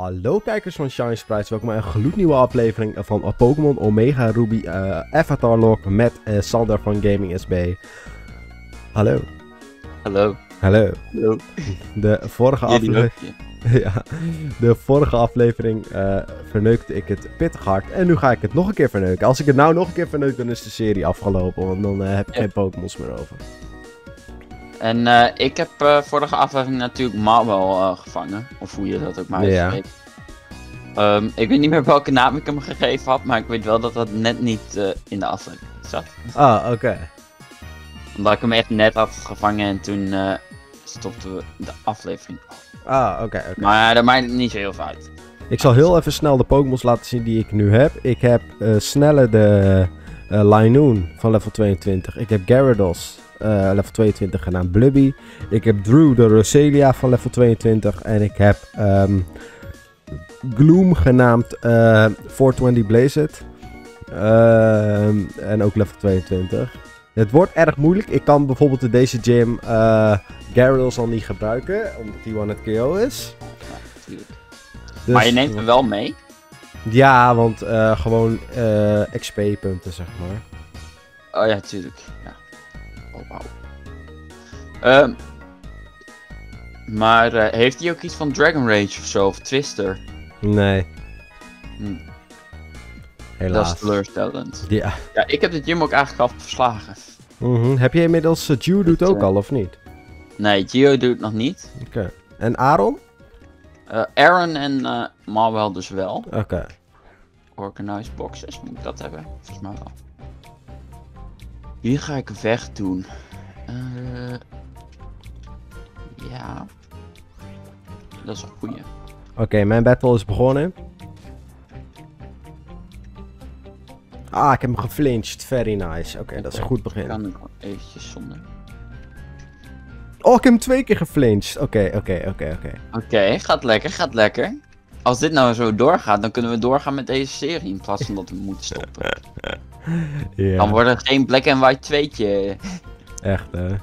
Hallo kijkers van Shine Sprites, welkom bij een gloednieuwe aflevering van Pokémon Omega Ruby Avatar Log met Sander van Gaming SB. Hallo. Hallo. Hallo. Hallo. De vorige aflevering verneukte ik het pittig hard en nu ga ik het nog een keer verneuken. Als ik het nou nog een keer verneuk, dan is de serie afgelopen, want dan heb ik geen Pokémons meer over. En ik heb vorige aflevering natuurlijk Marwell gevangen. Of hoe je dat ook maar uitspreekt. Ik weet niet meer welke naam ik hem gegeven had, maar ik weet wel dat dat net niet in de aflevering zat. Ah, oké. Omdat ik hem echt net had gevangen en toen stopten we de aflevering. Ah, oké. Maar dat maakt niet zo heel veel uit. Ik zal heel even snel de Pokémons laten zien die ik nu heb. Ik heb Snelle de Linoon van level 22. Ik heb Gyarados. Level 22 genaamd Blubby. Ik heb Drew de Roselia van level 22. En ik heb Gloom genaamd 420 Blazed. En ook level 22. Het wordt erg moeilijk. Ik kan bijvoorbeeld in deze gym Gyarados al niet gebruiken. Omdat hij 100 KO is. Ja, natuurlijk. Dus, Maar je neemt hem wel mee? Ja, want gewoon XP punten zeg maar. Oh ja, tuurlijk. Ja. Oh, wauw. Maar heeft hij ook iets van Dragon Rage of zo? Of Twister? Nee. Helaas. Dat is teleurstellend. Ja. Ja, ik heb de gym ook eigenlijk al verslagen. Heb je inmiddels Geodude ook al of niet? Nee, Geo doet het nog niet. Oké. En Aaron? Aaron en Marwell dus wel. Oké. Organized boxes, moet ik dat hebben? Volgens mij wel. Wie ga ik weg doen? Ja. Dat is een goeie. Oké, mijn battle is begonnen. Ah, ik heb hem geflinched. Very nice. Oké, dat is een goed begin. Kan ik eventjes zonder. Oh, ik heb hem 2 keer geflinched. Oké. Oké, gaat lekker. Als dit nou zo doorgaat, dan kunnen we doorgaan met deze serie in plaats van dat we moeten stoppen. Ja. Dan wordt het geen Black and White 2'tje. Echt, hè?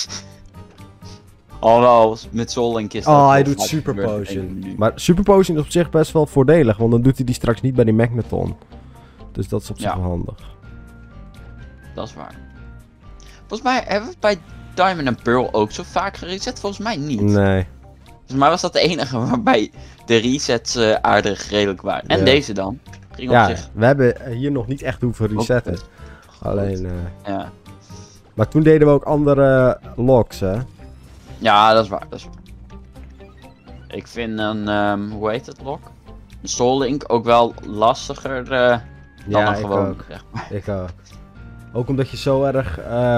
Alhoewel, met Soul Link is dat Oh, hij wel doet vaak Super gebeurd, Potion. denk ik nu. Maar Super Potion is op zich best wel voordelig, want dan doet hij die straks niet bij die Magneton. Dus dat is op zich wel handig. Dat is waar. Volgens mij hebben we het bij Diamond and Pearl ook zo vaak gereset. Volgens mij niet. Nee. Volgens mij was dat de enige waarbij de resets aardig redelijk waren. En Ja. deze dan. Ging op Ja, zich. we hebben hier nog niet echt hoeven resetten. Alleen, Ja. maar toen deden we ook andere logs, hè? Ja, dat is waar. Ik vind een, hoe heet het lok? Een Soul Link ook wel lastiger dan Ja, een ik gewoon. ook. Zeg maar. Ik ook. Ook omdat je zo erg,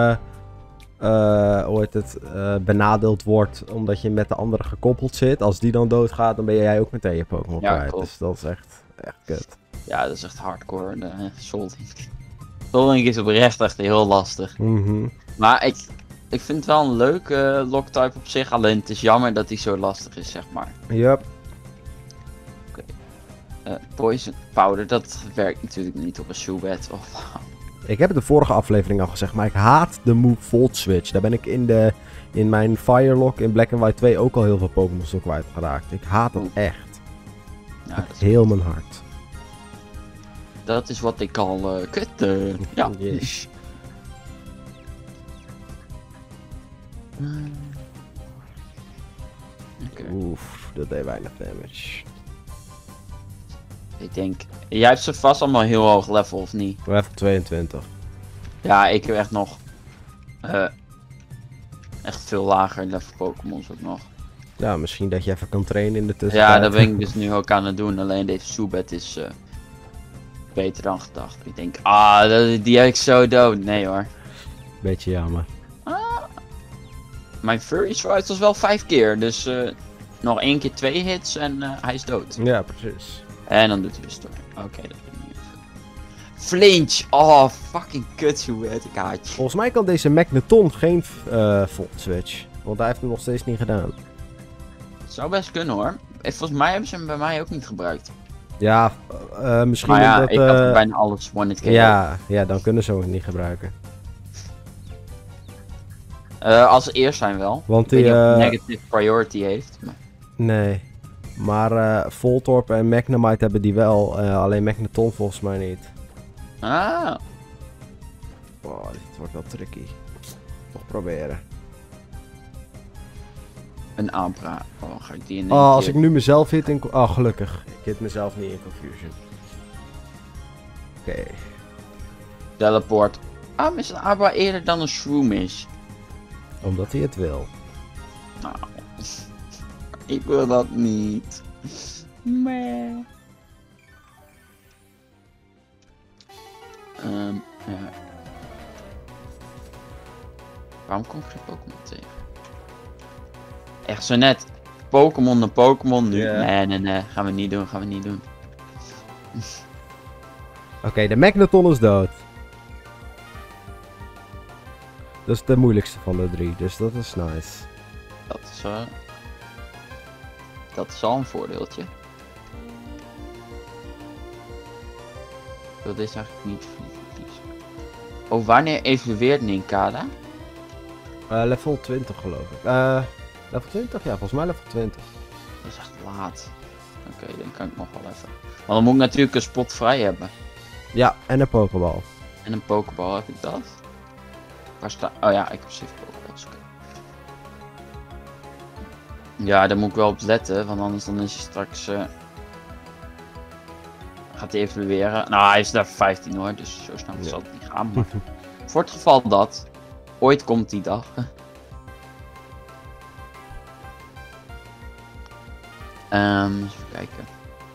hoe heet het, benadeeld wordt omdat je met de andere gekoppeld zit. Als die dan doodgaat, dan ben jij ook meteen je Pokémon Ja, kwijt. klopt. Dus dat is echt kut. Ja, dat is echt hardcore, de Soul Link. Soul Link is oprecht echt heel lastig. Maar ik vind het wel een leuke lock-type op zich, alleen het is jammer dat hij zo lastig is, zeg maar. Yup. Poison Powder, dat werkt natuurlijk niet op een Zubat. Oh, wow. Ik heb het de vorige aflevering al gezegd, maar ik haat de move Volt Switch. Daar ben ik in mijn Firelock in Black and White 2 ook al heel veel Pokémon zo kwijtgeraakt. Ik haat het echt. Ja, Met heel mijn hart. dat is wat ik al kut. Ja. Yes. Oké. Oef, dat deed weinig damage. Ik denk, jij hebt ze vast allemaal heel hoog level of niet? Level 22. Ja, ik heb echt nog echt veel lager level Pokémons ook nog. Ja, misschien dat je even kan trainen in de tussentijd. Ja, dat ben ik dus nu ook aan het doen. Alleen deze Zubat is beter dan gedacht. Ik denk, die heb ik zo dood. Nee hoor. Beetje jammer. Mijn Furry Strike was wel 5 keer. Dus nog 1 keer 2 hits en hij is dood. Ja, precies. En dan doet hij weer storm. Oké, dat vind ik niet even. Flinch! Oh, fucking kut Zubat. Ik haat je. Volgens mij kan deze Magneton geen Volt Switch. Want hij heeft hem nog steeds niet gedaan. Zou best kunnen hoor. Volgens mij hebben ze hem bij mij ook niet gebruikt. Ja, misschien Maar ja, omdat... ik had bijna alles one-hit KO. Ja, dan kunnen ze hem niet gebruiken. Als eerst zijn wel. Want Ik weet die... niet of het negative priority heeft. Maar... Nee. Maar Voltorb en Magnemite hebben die wel. Alleen Magneton volgens mij niet. Ah. Oh, dit wordt wel tricky. Toch proberen. Een Abra. Oh, ga ik die in als ik nu mezelf hit in... Oh, gelukkig. Ik hit mezelf niet in Confusion. Oké. Teleport. Waarom is een Abra eerder dan een Shroomish? Omdat hij het wil. Nou, ik wil dat niet. Meh. Ja. Waarom kom ik geen Pokémon tegen? Echt zo net. Pokémon de Pokémon nu. Yeah. Nee. Gaan we niet doen. Oké, de Magneton is dood. Dat is de moeilijkste van de 3, dus dat is nice. Dat is al een voordeeltje. Ik wil deze eigenlijk niet verliezen. Oh, wanneer evolueert Nincada? Level 20 geloof ik. Level 20? Ja, volgens mij level 20. Dat is echt laat. Oké, dan kan ik nog wel even. Maar dan moet ik natuurlijk een spot vrij hebben. Ja, en een Pokéball. En een Pokéball, heb ik dat? Waar staat... Oh ja, ik heb 7 Pokéballs. Okay. Ja, daar moet ik wel op letten, want anders dan is hij straks... Gaat hij evolueren. Nou, hij is daar 15 hoor, dus zo snel zal het niet gaan. Maar voor het geval dat... Ooit komt die dag. Even kijken.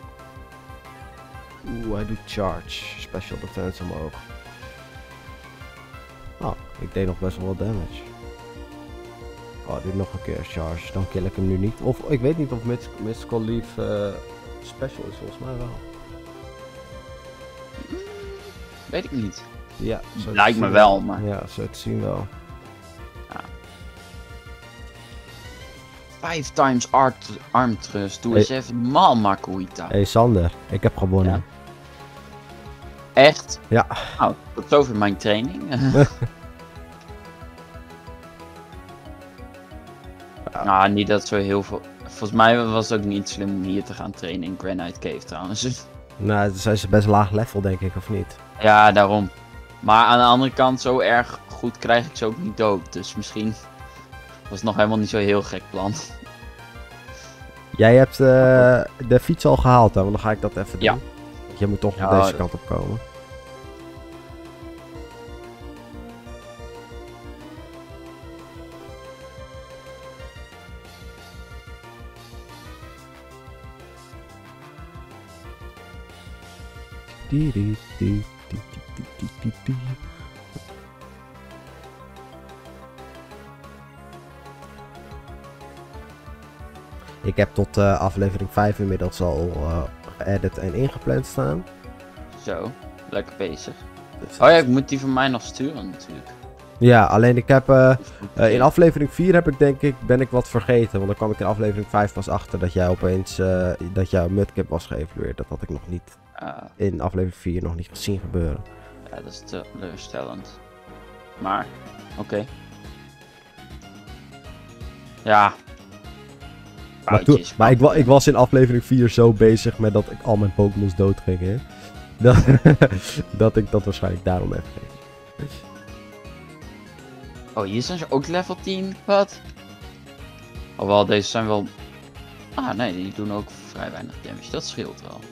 Oeh, hij doet charge. Special defense omhoog. Oh, ik deed nog best wel wat damage. Oh, hij doet nog een keer charge. Dan kill ik hem nu niet. Of ik weet niet of Mystical Leaf special is, volgens mij wel. Weet ik niet. Ja, lijkt me wel, maar... Ja, zo te zien wel. Ja. 5 times arm thrust. Doe eens even normaal, Makuhita. Hey Sander, ik heb gewonnen. Ja. Echt? Ja. Nou, tot zover mijn training. Nou, niet dat zo heel veel... Volgens mij was het ook niet slim om hier te gaan trainen in Granite Cave trouwens. Nou, dan zijn ze best laag level denk ik, of niet? Ja, daarom. Maar aan de andere kant, zo erg goed krijg ik ze ook niet dood. Dus misschien was het nog helemaal niet zo heel gek plan. Jij hebt de fiets al gehaald, hè? Want dan ga ik dat even doen. Ja. Je moet toch nog deze kant op komen. Ik heb tot aflevering 5 inmiddels al geëdit en ingepland staan. Zo, lekker bezig. Oh ja, ik moet die van mij nog sturen natuurlijk. Ja, alleen ik heb in aflevering 4 ben ik wat vergeten. Want dan kwam ik in aflevering 5 pas achter dat jij opeens dat jouw Mudkip was geëvalueerd. Dat had ik nog niet in aflevering 4 nog niet gezien gebeuren. Ja, dat is teleurstellend. Maar, oké. Ja. Maar ik was in aflevering 4 zo bezig met dat ik al mijn Pokémon's dood ging, hè. Dat ik dat waarschijnlijk daarom heb gegeven. Oh, hier zijn ze ook level 10? Wat? Alhoewel, deze zijn wel... Ah, nee, die doen ook vrij weinig damage. Dat scheelt wel.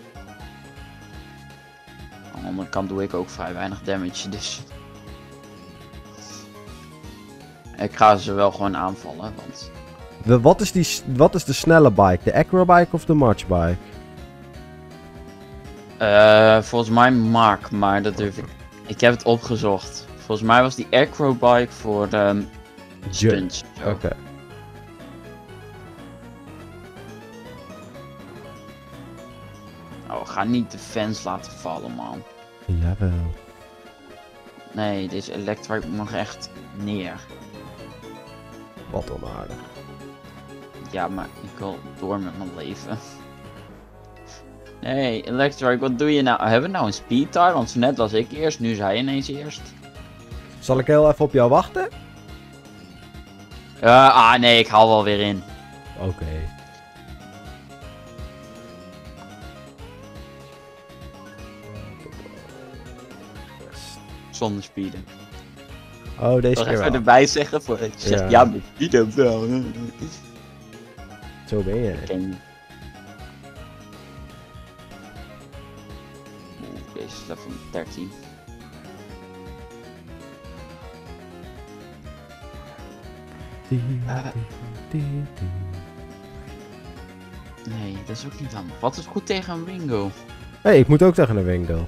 Aan de andere kant doe ik ook vrij weinig damage, dus... Ik ga ze wel gewoon aanvallen, want... Wat is de snelle bike? De Acrobike of de March bike? Volgens mij Mark, maar dat durf ik... Ik heb het opgezocht. Volgens mij was die Acrobike voor de stunts. Oké. Oh, ga niet de fans laten vallen, man. Jawel. Nee, deze Electrike moet nog echt neer. Wat onaardig. Ja, maar ik wil door met mijn leven. Nee, Electrike, wat doe je nou? Hebben we nou een speed tire? Want zo net was ik eerst, nu is hij ineens eerst. Zal ik heel even op jou wachten? Nee, ik haal wel weer in. Oké. zonder speeden. Oh, deze Toch keer even wel. erbij zeggen voordat je zegt, ja, met speeden wel. Zo ben je. Ken je. Deze is level 13. Nee, dat is ook niet handig. Wat is goed tegen een Wingo? Hey, ik moet ook tegen een Wingull.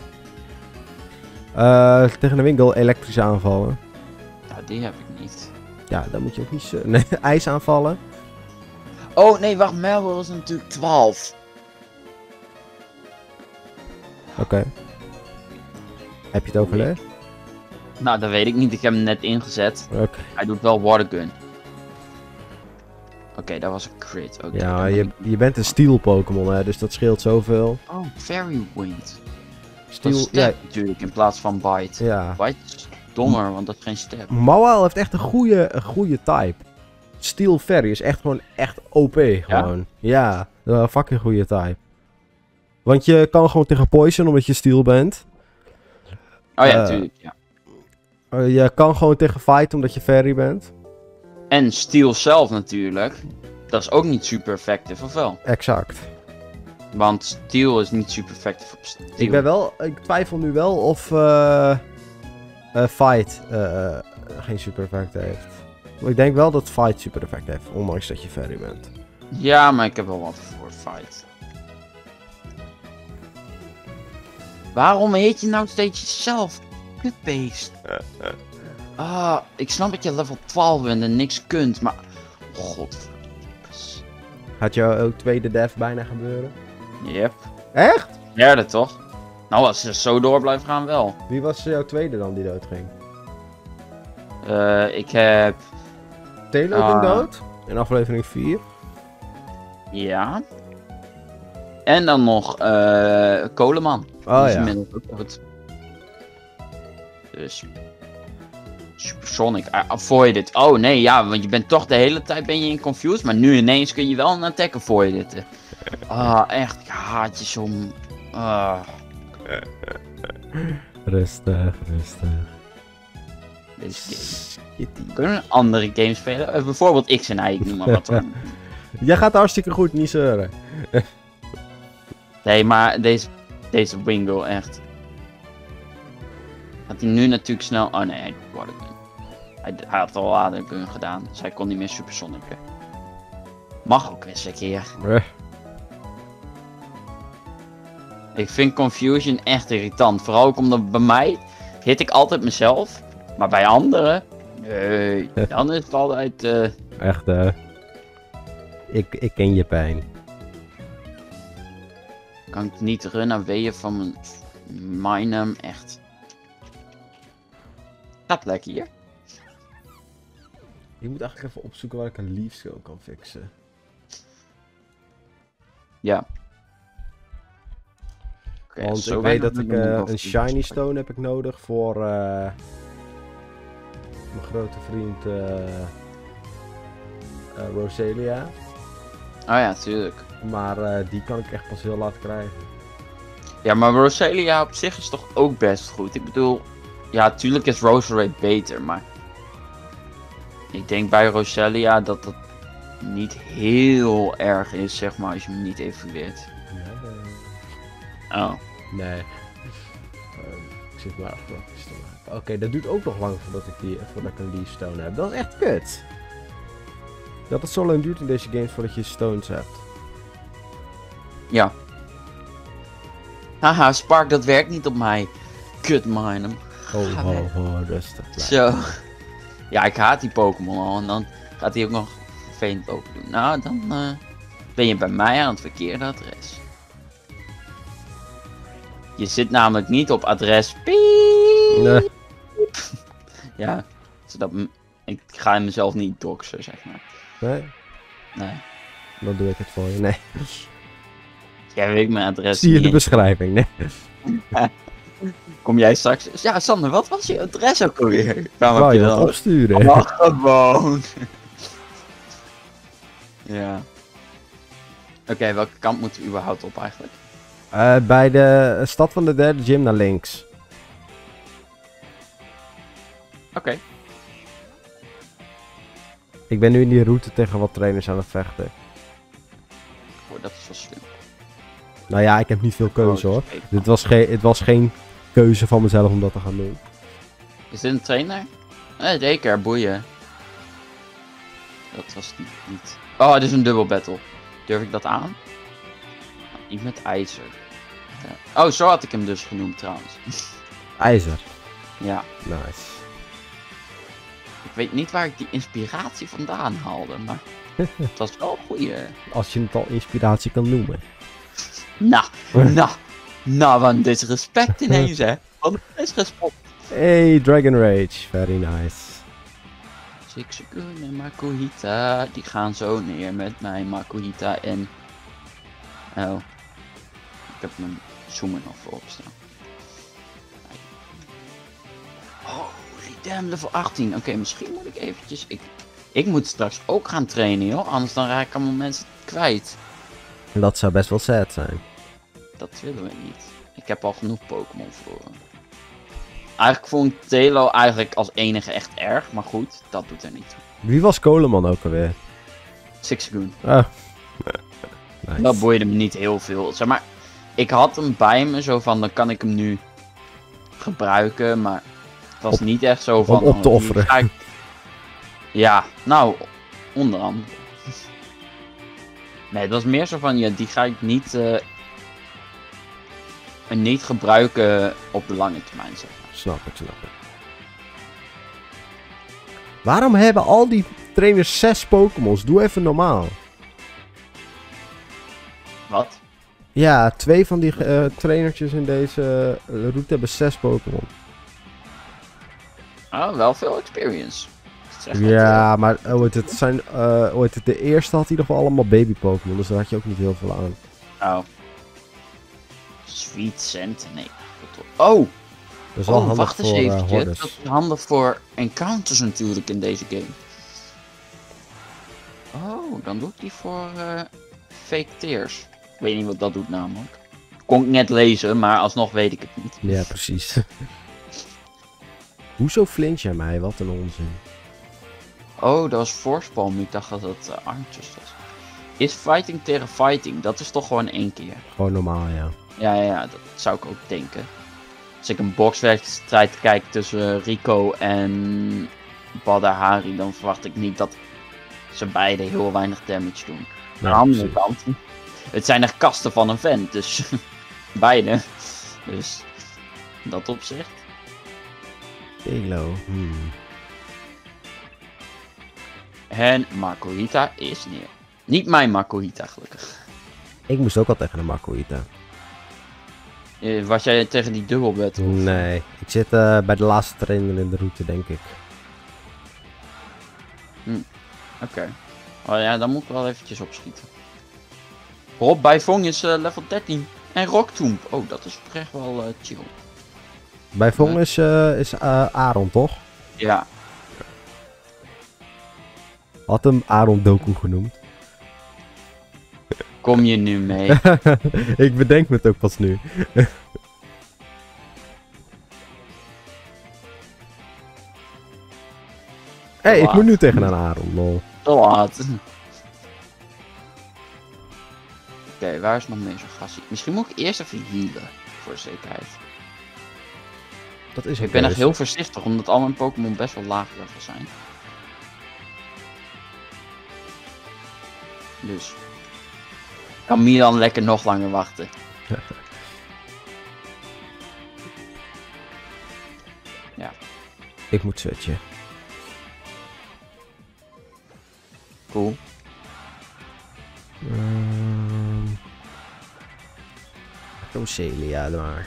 Tegen een Wingull elektrisch aanvallen. Ja, die heb ik niet. Ja, dan moet je ook niet... Nee, ijs aanvallen. Oh nee, wacht, Melville is natuurlijk 12. Oké. Heb je het overleefd? Nou, dat weet ik niet. Ik heb hem net ingezet. Oké. Hij doet wel watergun. Oké, dat was een crit. Okay, Ja, je bent een steel Pokémon, hè, dus dat scheelt zoveel. Oh, Fairy Wind. Steel, Dat is ja, step natuurlijk in plaats van Bite. ja. Bite is dommer, want dat is geen step. Mawile heeft echt een goede type. Steel Fairy is echt gewoon echt OP gewoon. Ja, een fucking goede type. Want je kan gewoon tegen Poison omdat je steel bent. Oh ja, natuurlijk. Ja. Je kan gewoon tegen Fight omdat je Fairy bent. En Steel zelf natuurlijk. Dat is ook niet super effectief, of wel? Exact. Want Steel is niet super effectief op Steel. Ik twijfel nu wel of Fight geen super effect heeft. Maar ik denk wel dat Fight super effect heeft, ondanks dat je Fairy bent. Ja, maar ik heb wel wat voor Fight. Waarom heet je nou steeds jezelf? Kutbeest. Ik snap dat je level 12 bent en niks kunt, maar... God. Gaat jouw ook tweede death bijna gebeuren? Yep. Echt? Derde toch? Nou, als ze zo door blijven gaan wel. Wie was jouw tweede dan die doodging? Ik heb... Taylor ging dood? In aflevering 4? Ja. En dan nog Coleman. Oh Die is ja. inmiddels ook dood. Dus... Supersonic, avoided. Oh nee, ja, want je bent toch de hele tijd in confused, maar nu ineens kun je wel een attack avoiden. Echt, ik haat je zo. Rustig. Deze game. Kunnen we een andere game spelen? Bijvoorbeeld X en Y, ik noem maar wat. Jij gaat hartstikke goed, niet zeuren. Nee, maar deze Wingo, echt. Had hij nu natuurlijk snel... Oh nee, hij doet watergun. Hij had al watergun gedaan, dus hij kon niet meer supersonicen. Mag ook eens een keer. Ik vind Confusion echt irritant. Vooral ook omdat bij mij hit ik altijd mezelf. Maar bij anderen... Nee, dan is het altijd... Echt, ik ken je pijn. Kan ik niet runnen weeën van mijn... Minum, echt. Gaat lekker hier. Ik moet eigenlijk even opzoeken waar ik een Leaf Skill kan fixen. Ja. Okay, want ik weet dat ik een Shiny Stone heb ik nodig voor mijn grote vriend Roselia. Oh ja, tuurlijk. Maar die kan ik echt pas heel laat krijgen. Ja, maar Roselia op zich is toch ook best goed. Ik bedoel, ja, tuurlijk is Roserade beter, maar... Ik denk bij Roselia dat dat niet heel erg is, zeg maar, als je hem niet evolueert. Oh. Nee. Ik zit maar grapjes te maken. Oké, dat duurt ook nog lang voordat ik een Leaf Stone heb. Dat is echt kut. Dat het zo lang duurt in deze games voordat je stones hebt. Ja. Haha, Spark, dat werkt niet op mij. Kut mine. Rustig. Zo. Ja, ik haat die Pokémon al en dan gaat hij ook nog vervelend open doen. Nou, dan ben je bij mij aan het verkeerde adres. Je zit namelijk niet op adres piep. Nee. Ja, zodat ik ga mezelf niet doxen, zeg maar. Nee? Nee. Dan doe ik het voor je. Nee. Jij weet mijn adres Zie je niet de in. beschrijving, nee. Kom jij straks... Ja, Sander, wat was je adres ook alweer? Waarom Wou heb je je dat dat? opsturen? Mag gewoon. Ja. Oké, welke kant moeten we überhaupt op eigenlijk? Bij de stad van de derde gym naar links. Oké. Ik ben nu in die route tegen wat trainers aan het vechten. Oh, dat is wel slim. Nou ja, ik heb niet veel keuze hoor. Het was geen keuze van mezelf om dat te gaan doen. Is dit een trainer? Zeker, boeien. Dat was niet. Oh, dit is een dubbel battle. Durf ik dat aan? Niet met ijzer. Ja. Oh, zo had ik hem dus genoemd trouwens. IJzer. Ja. Nice. Ik weet niet waar ik die inspiratie vandaan haalde, maar het was wel een goeie. Als je het al inspiratie kan noemen. Want dit is respect ineens, hè. Wat is respect. Hey, Dragon Rage. Very nice. Zigzagoon en Makuhita, die gaan zo neer met mijn Makuhita en... Oh. Ik heb mijn zoomer nog voorop staan. Holy damn, level 18. Oké, misschien moet ik eventjes... Ik moet straks ook gaan trainen, joh. Anders dan raak ik allemaal mensen kwijt. Dat zou best wel sad zijn. Dat willen we niet. Ik heb al genoeg Pokémon verloren. Eigenlijk vond ik Telo eigenlijk als enige echt erg. Maar goed, dat doet er niet toe. Wie was Coleman ook alweer? Zigzagoon. Ah. Nice. Dat boeide me niet heel veel. Zeg maar, ik had hem bij me, zo van, dan kan ik hem nu gebruiken, maar het was niet echt zo van... Om op te offeren. Ja, nou, onder andere. Nee, het was meer zo van, ja, die ga ik niet gebruiken op de lange termijn, zeg maar. Snap ik. Waarom hebben al die trainers 6 Pokémons? Doe even normaal. Wat? Ja, 2 van die trainertjes in deze route hebben 6 Pokémon. Oh, wel veel experience. Ja, maar de eerste had hij nog wel allemaal baby Pokémon, dus daar had je ook niet heel veel aan. Oh. Sweet Scent? Nee. Oh! Dat is wel handig wacht eens voor eventjes. hordes. Dat is handig voor encounters natuurlijk in deze game. Oh, dan doe ik die voor fake tears. Ik weet niet wat dat doet namelijk. Kon ik net lezen, maar alsnog weet ik het niet. Ja, precies. Hoezo flinch jij mij? Wat een onzin. Oh, dat was Forcepalm. Ik dacht dat het armtjes was. Is fighting tegen fighting? Dat is toch gewoon 1 keer? Gewoon normaal, ja. Ja, dat zou ik ook denken. Als ik een boxwedstrijd kijk tussen Rico en Badahari, dan verwacht ik niet dat ze beide heel weinig damage doen. Ja, Aan de andere kant, het zijn echt kasten van een vent, dus beide. Dus, dat opzicht. Halo. En Makuhita is neer. Niet mijn Makuhita, gelukkig. Ik moest ook al tegen een Makuhita. Was jij tegen die dubbelbattle? Nee, ik zit bij de laatste trainer in de route, denk ik. Oké. Oh ja, dan moet ik wel eventjes opschieten. Rob Bijvong is level 13. En Rocktomb. Oh, dat is echt wel chill. Bij Vong is Aaron, toch? Ja. Had hem Aaron Doku genoemd. Kom je nu mee? Ik bedenk me het ook pas nu. Hé, ik moet nu tegen een Aaron, lol. Te laat. Oké, waar is nog meer zo'n gastie? Misschien moet ik eerst even healen. Voor de zekerheid. Dat is Ik ben echt heel voorzichtig, omdat al mijn Pokémon best wel laag level zijn. Dus. Kan Milan lekker nog langer wachten. Ja. Ik moet switchen. Cool. Roselia maar.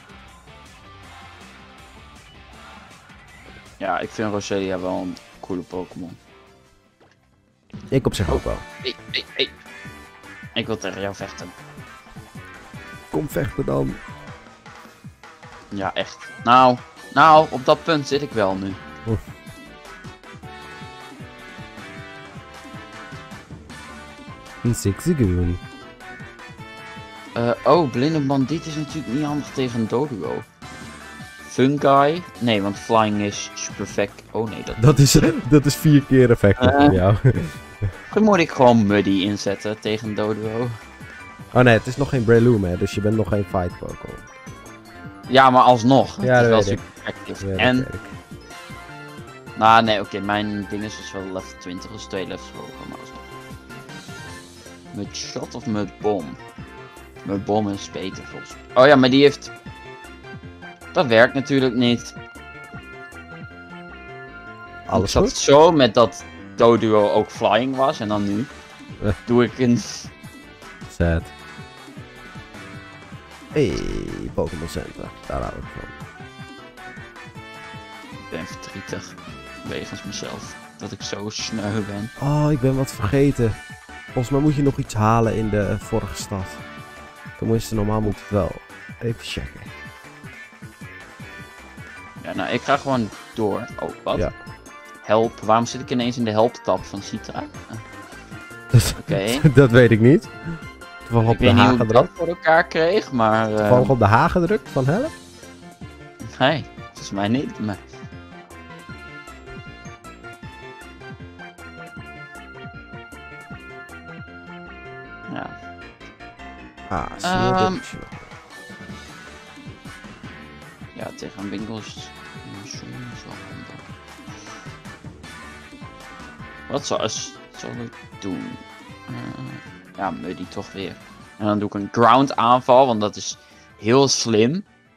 Ja, ik vind Roselia wel een coole Pokémon. Ik op zich ook wel. Hey. Ik wil tegen jou vechten. Kom vechten dan. Ja, echt. Nou, op dat punt zit ik wel nu. Een Zigzagoon. Blinde bandiet is natuurlijk niet handig tegen een Doduo. Fungi. Nee, want flying is super effect. Oh nee, Dat is 4 keer effectief voor jou. Dan moet ik gewoon Muddy inzetten tegen Doduo. Oh nee, het is nog geen Breloom, hè, dus je bent nog geen fight Pokémon. Ja, maar alsnog. Ja, het is wel dat weet super effectief. Ja, En... dat weet ik. Nou, nee, oké, mijn ding is dus wel level 20, dus 2 levels hoger, maar alsnog. Mudshot of Mudbomb? Mudbomb is beter volgens mij. Oh ja, maar die heeft... Dat werkt natuurlijk niet. Alles ik zat goed? zo met dat Doduo ook flying was en dan nu doe ik een... Sad. Hey, Pokémon Center. Daar hou ik van. Ik ben verdrietig. Wegens mezelf. Dat ik zo sneu ben. Oh, ik ben wat vergeten. Volgens mij moet je nog iets halen in de vorige stad. Tenminste, normaal moet het wel. Even checken. Ja, nou, ik ga gewoon door. Oh, wat? Ja. Help. Waarom zit ik ineens in de help-tab van Citra? Oké. Dat weet ik niet. Toevallig Ik op de weet niet H hoe ik dat gedrukt. voor elkaar kreeg, maar... Toevallig op de H gedrukt van help? Nee, volgens mij niet. Maar... Ja. Ah, zie je dit? Ja, tegen een winkel is het wel handig. Wat zal ik doen? Ja, Muddy toch weer. En dan doe ik een ground aanval, want dat is heel slim.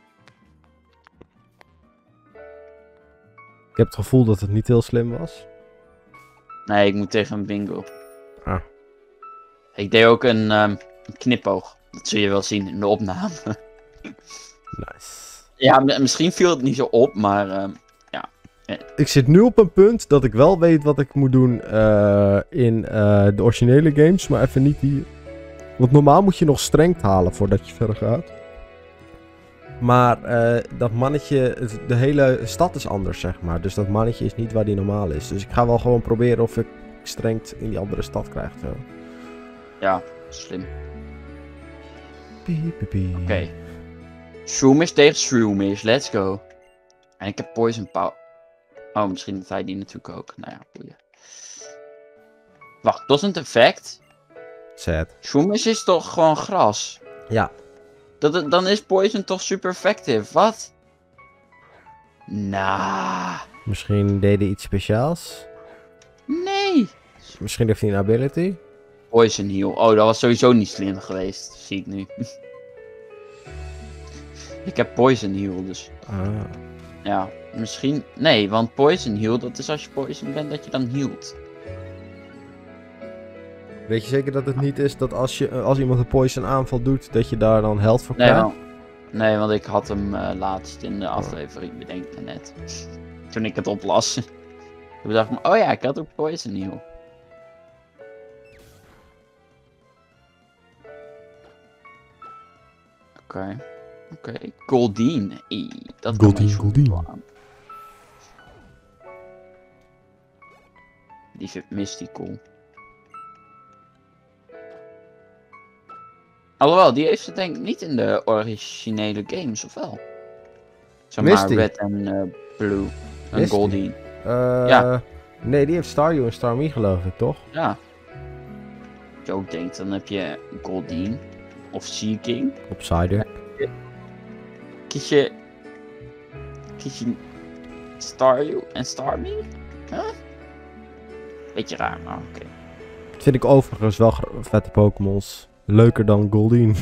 Ik heb het gevoel dat het niet heel slim was. Nee, ik moet tegen een bingo. Ah. Ik deed ook een knipoog. Dat zul je wel zien in de opname. Nice. Ja, misschien viel het niet zo op, maar ja. Ik zit nu op een punt dat ik wel weet wat ik moet doen in de originele games, maar even niet hier. Want normaal moet je nog strength halen voordat je verder gaat. Maar dat mannetje, de hele stad is anders, zeg maar. Dus dat mannetje is niet waar die normaal is. Dus ik ga wel gewoon proberen of ik strength in die andere stad krijg. Ja, slim. Oké. Oké. Shroomish tegen Shroomish, let's go. En ik heb Poison Power. Oh, misschien dat hij die natuurlijk ook. Nou ja, boeien. Wacht, dat is een effect? Sad. Shroomish is toch gewoon gras? Ja. Dan is Poison toch super effective, wat? Nah. Misschien deed hij iets speciaals. Nee. Misschien heeft hij een ability. Poison Heal. Oh, dat was sowieso niet slim geweest. Zie ik nu. Ik heb Poison Heal, dus... Ah. Ja, misschien... Nee, want Poison Heal, dat is als je poison bent, dat je dan healt. Weet je zeker dat het niet is dat als iemand een poison aanval doet, dat je daar dan health voor Nee, krijgt? nee, want ik had hem laatst in de aflevering, bedenk me net. Toen ik het oplas. Toen dacht ik, oh ja, ik had ook Poison Heal. Oké. Goldeen. Dat kan mij Goldeen. aan. Die vindt Misty cool. Alhoewel, die heeft ze denk ik niet in de originele games, of wel? Zeg maar Misty? Red en Blue. En Misty? Goldeen. Ja. Nee, die heeft Staryu en Starmie geloof ik, toch? Ja. Als je ook denkt, dan heb je Goldeen. Of Seeking. Op Cider. Kies je Staryu en Starmie? Huh? Beetje raar, maar oké. Dat vind ik overigens wel vette Pokémons. Leuker dan Goldeen.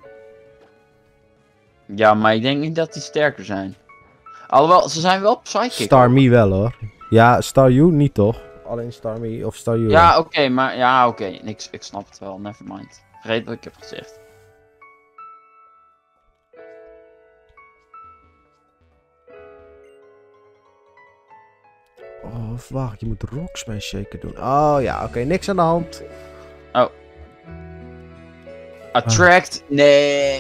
Ja, maar ik denk niet dat die sterker zijn. Alhoewel, ze zijn wel psychic. Starmie wel hoor. Ja, Staryu niet toch? Alleen Starmie of Staryu. Ja, oké, maar ja, oké. Ik snap het wel, nevermind. Vergeet wat ik heb gezegd. Oh, wacht, je moet Rock Smash zeker doen. Oh ja, oké, niks aan de hand. Oh. Attract? Nee.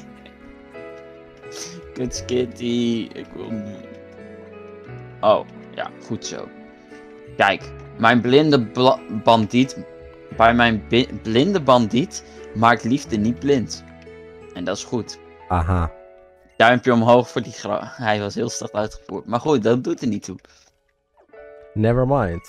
Kut Kitty. Ik wil niet. Oh, ja, goed zo. Kijk, mijn blinde bandiet. Bij mijn blinde bandiet maakt liefde niet blind. En dat is goed. Aha. Duimpje omhoog voor die hij was heel slecht uitgevoerd. Maar goed, dat doet er niet toe. Never mind.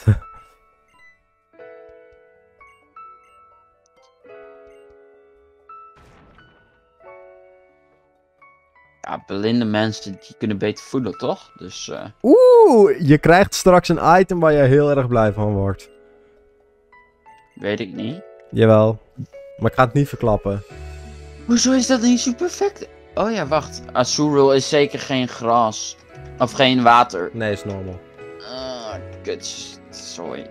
Ja, blinde mensen die kunnen beter voelen, toch? Dus, Oeh, je krijgt straks een item waar je heel erg blij van wordt. weet ik niet. Jawel. Maar ik ga het niet verklappen. Hoezo is dat niet super perfect? Oh ja, wacht. Azurill is zeker geen gras. Of geen water. Nee, is normal. Kut. Sorry.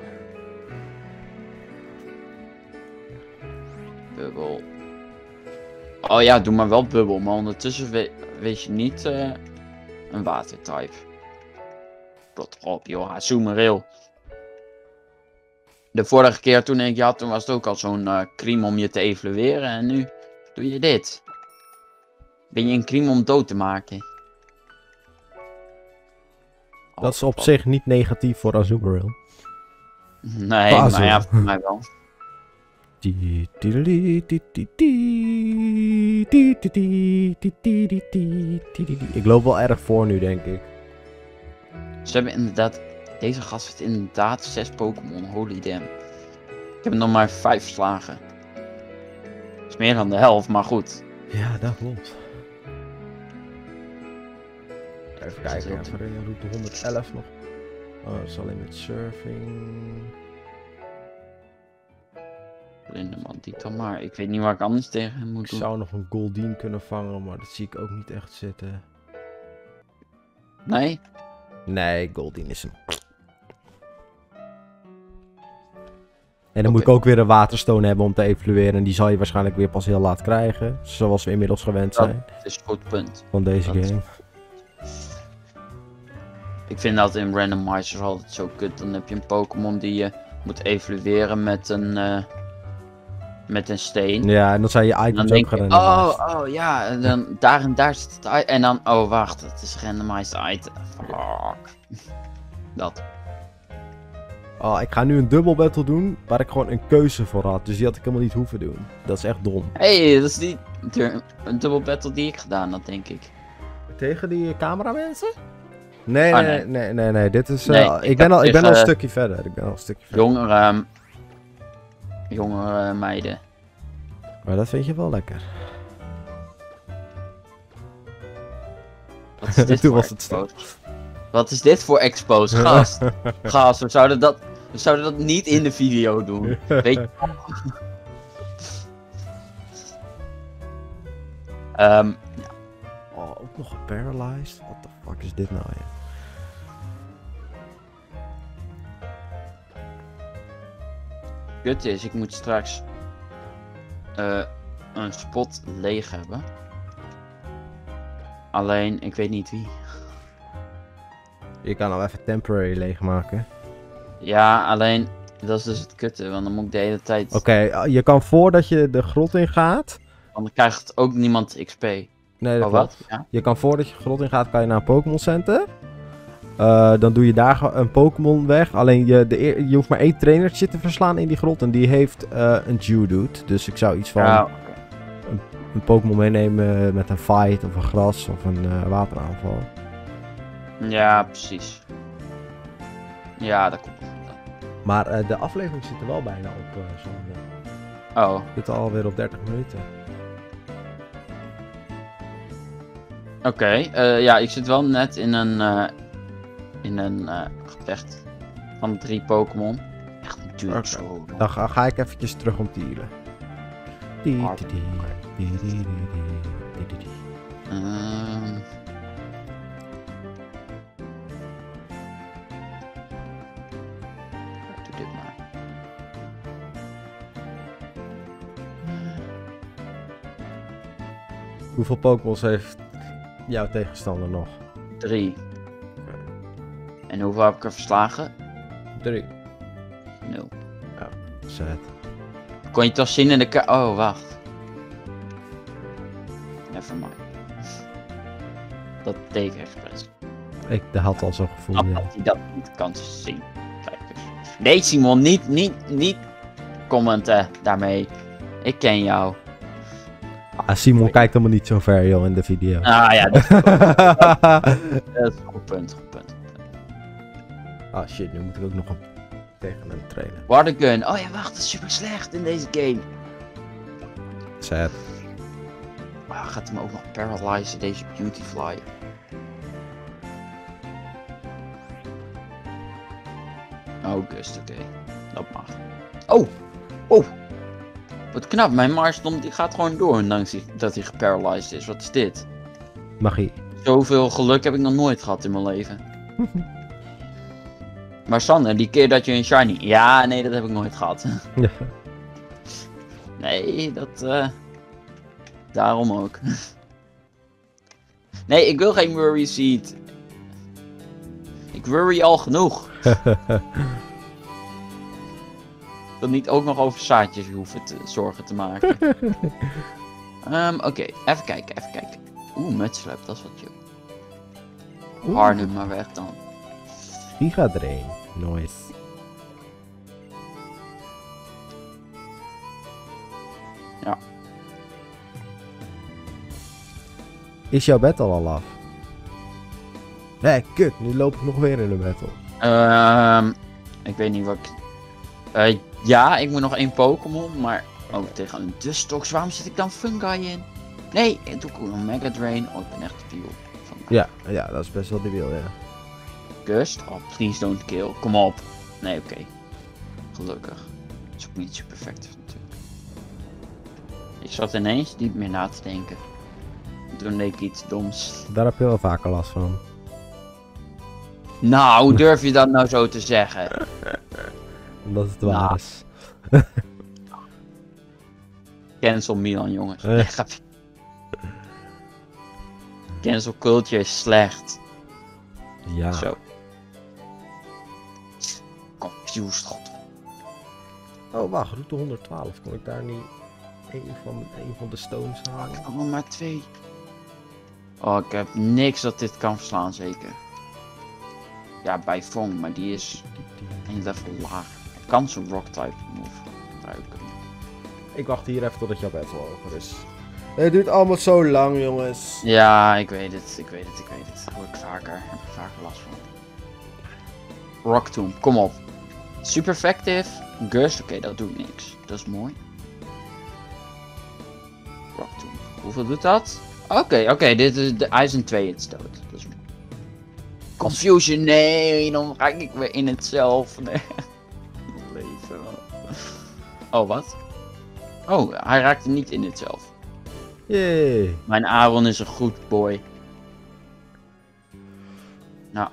Bubbel. Oh ja, doe maar wel bubbel. Maar ondertussen weet je niet een watertype. Rot op joh, Azurill. De vorige keer toen ik je had, toen was het ook al zo'n crime om je te evalueren. En nu doe je dit. Ben je een crime om dood te maken? Dat is op zich niet negatief voor Azurill. Nee, maar ja, voor mij wel. Ik loop wel erg voor nu, denk ik. Ze hebben inderdaad... Deze gast heeft inderdaad 6 Pokémon. Holy damn. Ik heb nog maar 5 slagen. Dat is meer dan de helft, maar goed. Ja, dat klopt. Even kijken, even route 111 nog. Oh, dat is alleen met surfing. Blinde man, die dan maar. Ik weet niet waar ik anders tegen hem moet doen. Ik zou nog een Goldeen kunnen vangen, maar dat zie ik ook niet echt zitten. Nee? Nee, Goldeen is een... En dan moet ik ook weer een waterstone hebben om te evalueren. En die zal je waarschijnlijk weer pas heel laat krijgen. Zoals we inmiddels gewend zijn. Dat is een goed punt. Van deze game. Ik vind dat in randomizers altijd zo kut. Dan heb je een Pokémon die je moet evalueren met een steen. Ja, en dan zijn je items ook gerandomized. Oh ja, en dan daar en daar zit het item. En dan, oh wacht, het is randomized item. Fuck. Dat. Oh, ik ga nu een dubbel battle doen waar ik gewoon een keuze voor had. Dus die had ik helemaal niet hoeven doen. Dat is echt dom. Hey, dat is niet een dubbel battle die ik gedaan had, denk ik. Tegen die cameramensen? Nee, Oh, nee. Dit is... Nee, ik ben al een stukje verder. Jongere meiden. Maar dat vind je wel lekker. Wat is dit Toen voor was het expose? Wat is dit voor expose? Gast. Gast, we zouden dat niet in de video doen. Weet je? Oh, ook nog geparalyzed? What the fuck is dit nou, ja? Kut is, ik moet straks een spot leeg hebben. Alleen, ik weet niet wie. Je kan al even temporary leegmaken. Ja, alleen, dat is dus het kutte, want dan moet ik de hele tijd... Oké, je kan voordat je de grot in gaat... Want dan krijgt ook niemand XP. Nee, dat Oh, klopt. wat? Ja? Je kan voordat je de grot in gaat, kan je naar een Pokémon Center. Dan doe je daar een Pokémon weg. Alleen je hoeft maar 1 trainertje te verslaan in die grot. En die heeft een Geodude. Dus ik zou iets van Ja, een Pokémon meenemen met een fight of een gras of een wateraanval. ja, precies. Ja, dat komt. Maar de aflevering zit er wel bijna op. Oh, We zitten alweer op 30 minuten. oké. Ja, ik zit wel net in een gevecht van 3 Pokémon. Echt natuurlijk Oké. zo. Dan ga ik eventjes terug om te healen. Ehm. Doe dit maar. Hoeveel Pokémons heeft jouw tegenstander nog? 3. En hoeveel heb ik er verslagen? 3. 0. Zet. Kon je toch zien in de Oh, wacht. Nevermind. Dat deed ik expres. Ik had al zo'n gevoel. Snap Ja. dat hij dat niet kan zien. Kijk dus. Nee, Simon, niet commenten daarmee. Ik ken jou. Simon kijkt helemaal niet zo ver, joh, in de video. Ah ja, dat is een goed punt. Ah shit, nu moet ik ook nog tegen hem trainen. Watergun. Oh ja, wacht, dat is super slecht in deze game. Sad. Gaat hem ook nog paralyzen, deze Beautyfly. Oh, Gust, oké. Dat mag. Oh! Wat knap, mijn Marsdom die gaat gewoon door, ondanks dat hij geparalyzed is. Wat is dit? Magie. Zoveel geluk heb ik nog nooit gehad in mijn leven. Maar Sander, die keer dat je een shiny... Ja, nee, dat heb ik nooit gehad. Ja. Nee, dat... Daarom ook. Nee, ik wil geen worry seed. Ik worry al genoeg. Ik wil niet ook nog over zaadjes hoeven te zorgen te maken. Oké, even kijken. Oeh, Mudslap, dat is wat chill. Harden maar weg dan. Die gaat erin. Nice. Ja. Is jouw battle al af? Nee, kut. Nu loop ik nog weer in de battle. Ik weet niet wat ik... ja, ik moet nog 1 Pokémon, maar... Oh, tegen een Dustox. Waarom zit ik dan Fungi in? Nee, en toen komt een Mega Drain. Oh, ik ben echt debiel. Ja, dat is best wel debiel, ja. Gust? Oh, please don't kill. Kom op. Nee, oké. Gelukkig. Dat is ook niet super effectief natuurlijk. Ik zat ineens niet meer na te denken. Toen deed ik iets doms. Daar heb je wel vaker last van. Nou, hoe durf je dat nou zo te zeggen? Omdat het waar is. Cancel Milan, jongens. Nee, cancel culture is slecht. Ja. Zo. Confused, god. Oh, wacht. Route 112. Kon ik daar niet een van de stones halen? Ik heb nog maar 2. Oh, ik heb niks dat dit kan verslaan, zeker. Ja, bij Fong, maar die is 1 level lager. Ik kan zo'n rock type move gebruiken. Ik wacht hier even totdat jouw battle over is. Het duurt allemaal zo lang, jongens. Ja, ik weet het. Dat hoor ik vaker. Heb ik vaker last van. Rock Tomb, kom op. Super effective. Gust, oké, dat doet niks. Dat is mooi. Rock Tomb. Hoeveel doet dat? Oké, dit is de Eisen 2 het dood. Dat is... Confusion, nee, dan ga ik weer in hetzelfde. Leven. Oh, wat? Oh, hij raakte niet in hetzelfde. Yay. Mijn Aaron is een goed boy. Nou.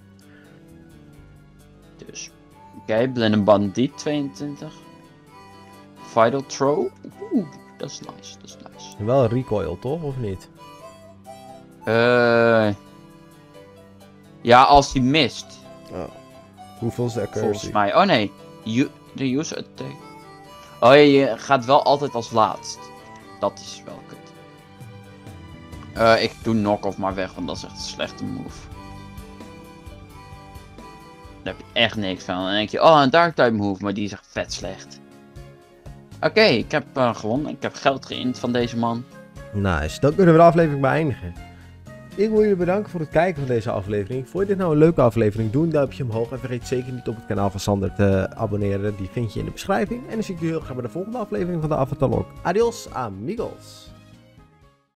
Dus. Oké, Blended Bandit 22. Vital Throw. Oeh, dat is nice. Wel recoil, toch? Of niet? Ja, als hij mist. Oh. Hoeveel is de accuracy? Volgens mij. Oh nee. De user attack. Oh ja, je gaat wel altijd als laatst. Dat is wel kut. Ik doe knock-off maar weg, want dat is echt een slechte move. Daar heb je echt niks van. Dan denk je, oh, een dark type move, maar die is echt vet slecht. Oké, ik heb gewonnen. Ik heb geld geïnd van deze man. Nice, dan kunnen we de aflevering beëindigen. Ik wil jullie bedanken voor het kijken van deze aflevering. Vond je dit nou een leuke aflevering? Doe een duimpje omhoog en vergeet zeker niet op het kanaal van Sander te abonneren. Die vind je in de beschrijving. En dan zie ik jullie heel graag bij de volgende aflevering van de Avatar Log. Adios, amigos!